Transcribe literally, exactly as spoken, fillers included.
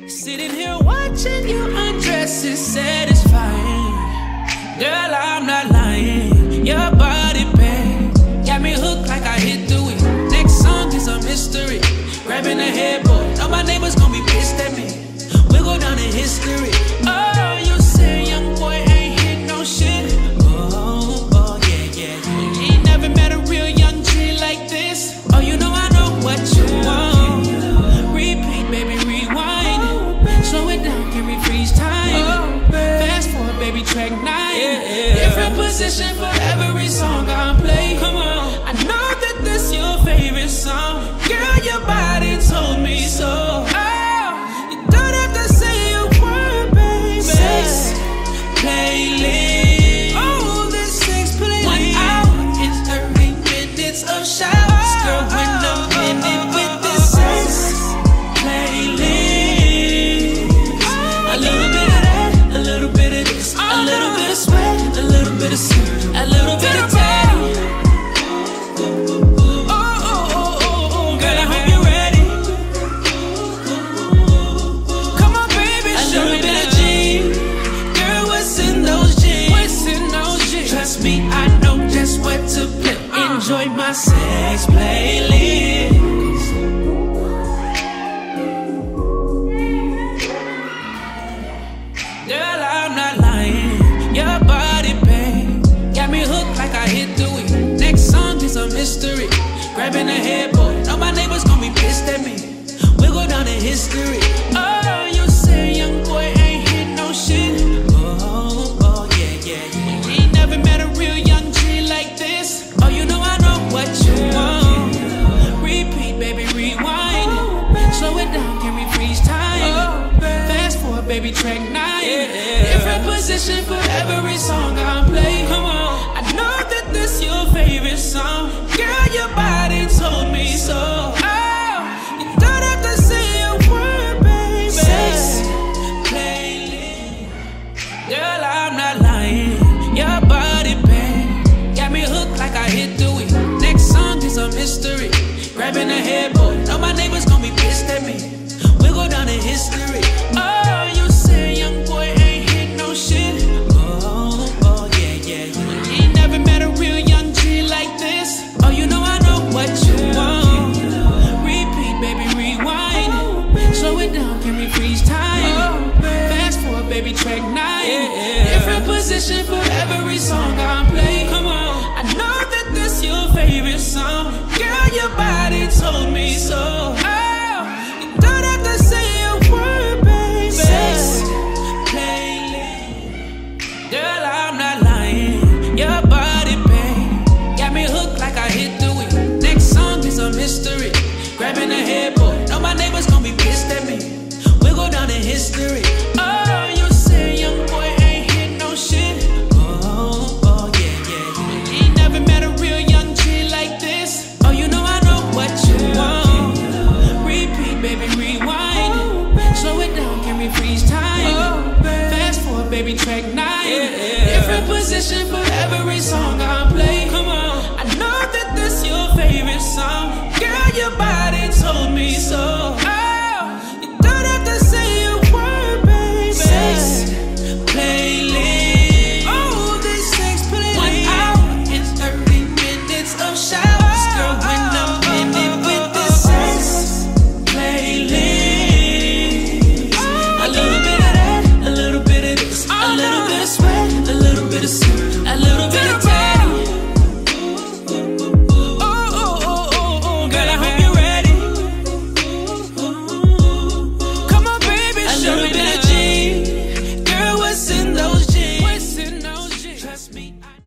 Sitting here watching you undress is satisfying. Girl, I'm not lying. Your body, babe, got me hooked like I hit the weed. Next song is a mystery. Grabbing the headboard, know my neighbors gon' be pissed at me. We'll go down in history. Oh, you say young boy ain't hit no shit. Oh, oh, yeah, yeah, yeah. You ain't never met a real young G like this. Oh, you know I know what you want. Repeat, baby, rewind. Slow it down, can we freeze time? Fast forward, baby, track nine. Different position for every song I play. Come on, I know that this your favorite song. Girl, your body told me so. Oh, you don't have to say a word, baby. Sex playlist. Oh, this sex playlist. One hour and thirty minutes of showers. Girl, when I'm in it with this sex playlist. A little bit of that, a little bit of this, a little bit of sweat, a little bit of sweat, a little bit of tatty. Me, I know just what to play. Enjoy my sex playlist. Girl, I'm not lying. Your body, babe, got me hooked like I hit the weed. Next song is a mystery. Grabbing the headboard, know my neighbors gon' be pissed at me. We'll go down in history. Oh, you say young boy ain't hit no shit. Oh, oh, yeah, yeah, yeah. Never met a real young G like this. Oh, you know I know what you want. Repeat, baby, rewind. Slow it down, can we freeze time? Fast forward, baby, track nine. Different position for every song I play. Come on, I know that this your favorite song. Girl, your body told me so. Oh, you don't have to say a word, baby. Sex playlist. Girl, I'm not lying. Your body, babe, got me hooked like I hit the weed. Next song is a mystery. Grabbing the headboard, know my neighbors gon' be pissed at me. We'll go down in history. Oh, you say young boy ain't hit no shit. Oh, oh, yeah, yeah, yeah. You ain't never met a real young G like this. Oh, you know I know what you want. Repeat, baby, rewind. Slow it down, can we freeze time? Fast forward, baby, track nine. Different position for every song I play. Come on, I know that this your favorite song. Girl, your body told me so. Oh, you don't have to say a word, baby. Sex playlist. Girl, I'm not lying. Your body, babe, got me hooked like I hit the weed. Next song is a mystery. Grabbing the headboard, know my neighbors gon' be pissed at me. We'll go down in history. Oh, you say young boy ain't hit no shit. Oh, oh, yeah, yeah, yeah. You ain't never met a real young G like this. Oh, you know I know what you want. Repeat, baby, rewind. Slow it down, can we freeze time? Fast forward, baby, track nine. Different position for every song I play. Come on, I know that this your favorite song. Girl, your body told me so. Sex playlist. Oh, this sex playlist. One hour and thirty minutes of showers. Girl, when I'm in it with this sex playlist. A little bit of that, a little bit of this, a little bit of sweat, a little bit of sweat, a little bit of tatty. Oh, oh, oh, oh, oh, girl, I hope you're ready. Come on, baby, show me.